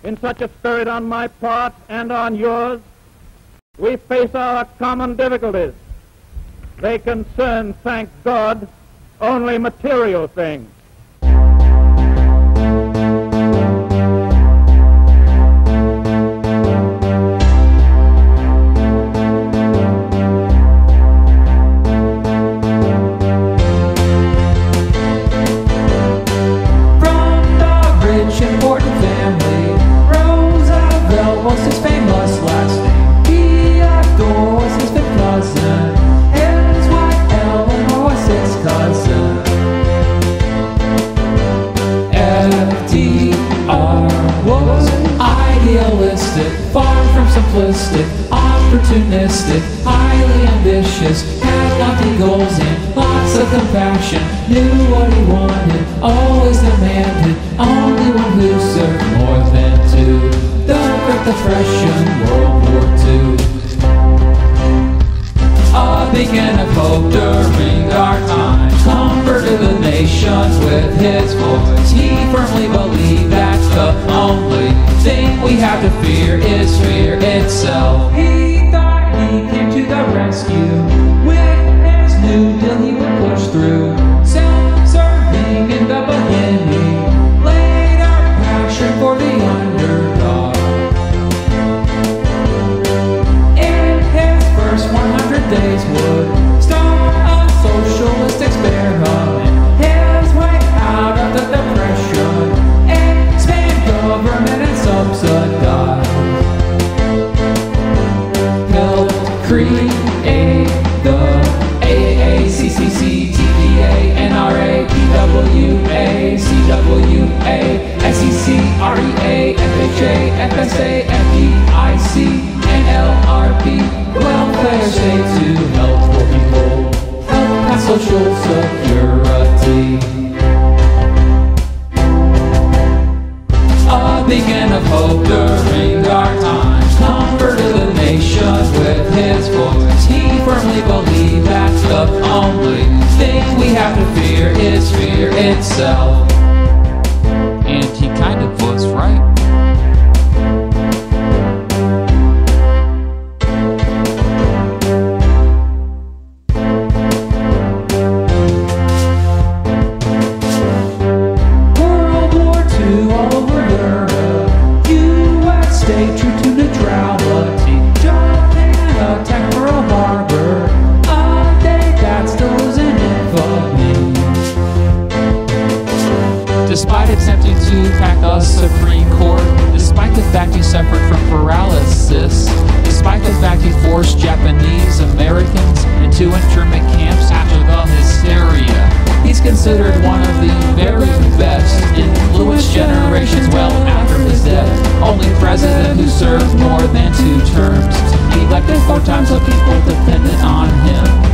In such a spirit on my part and on yours, we face our common difficulties. They concern, thank God, only material things. Important family, Roosevelt was his famous last name. Theodore was his fifth cousin. His wife Eleanor was his cousin. FDR was idealistic, far from simplistic, opportunistic, highly ambitious, had lofty goals and lots of compassion, knew what he wanted, always demanded, only one who served more than two. The Great Depression, World War II. A beacon of hope during our time, comforted the nation with his voice. He firmly believed that the only thing we have to fear is fear itself. He thought he came to the rescue. With his New Deal he would push through. Self-serving in the beginning, later passion for the underdog. In his first 100 days would start a socialist experiment. His way out of the depression, expand government and subsidize. Helped create the AACCC, TVA, NRA, PWA, CWA, SEC, REA, FHA, FSA, FDIC, and LRP. Welfare state to help poor people, help pass social security. A beacon of hope during our times, comforted the nation with his voice. He firmly believed that the only thing we have to fear is fear itself. And he kind of was right. World War II all over Europe, US stayed true to neutrality. Japan attacked Pearl Harbor, a day that still lives in infamy. Despite attempting to hack a Supreme Court, despite the fact he suffered from paralysis, despite the fact he forced Japanese Americans into internment camps after the hysteria, he's considered one of the very best, influenced generations well after his death. Only president who served more than 2 terms, elected 4 times, so people dependent on him.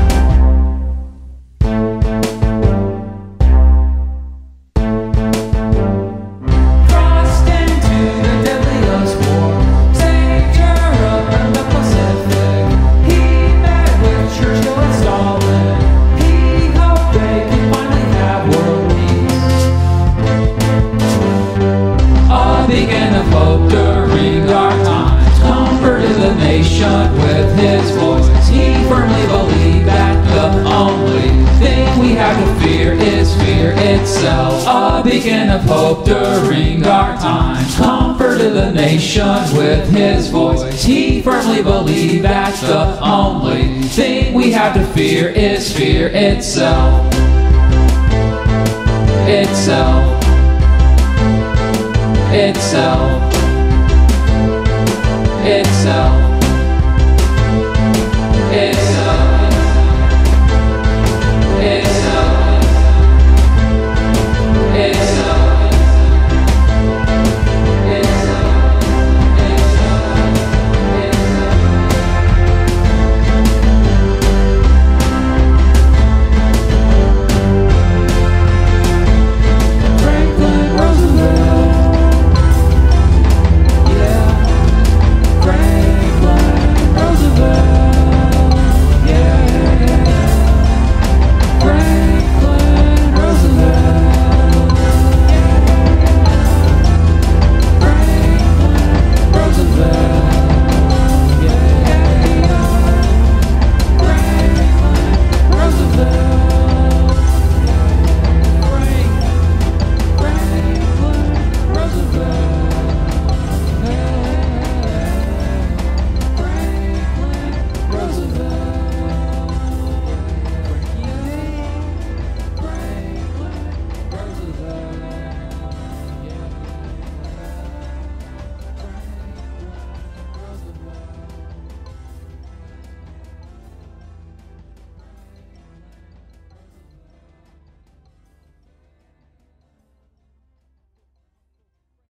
With his voice, he firmly believed that the only thing we have to fear is fear itself. A beacon of hope during our times, comforted the nation with his voice. He firmly believed that the only thing we have to fear is fear itself. Itself. Itself. Itself.